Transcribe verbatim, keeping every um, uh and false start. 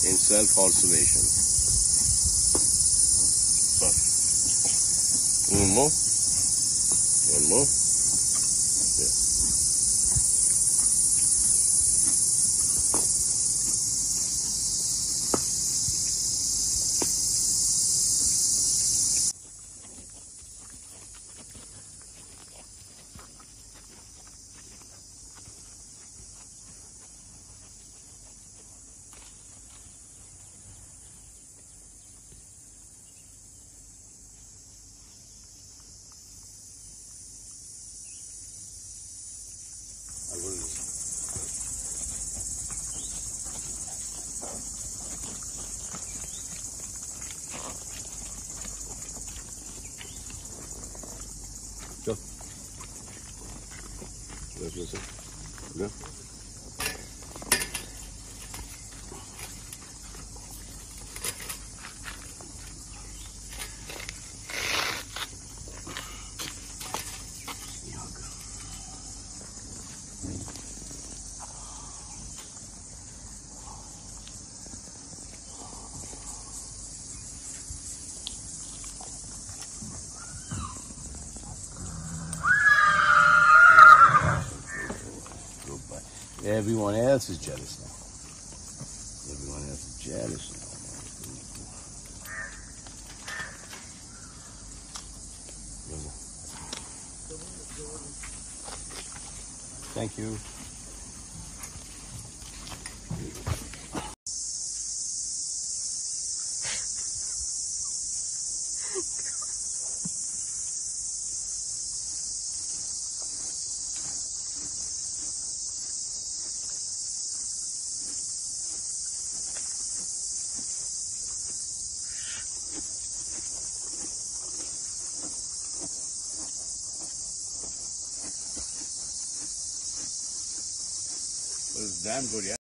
in self-observation. One more. One more. Yeah. I'll go to this. Go. Let's listen. Go. Everyone else is jealous now. Everyone else is jealous now. Thank you. It was damn good, yeah.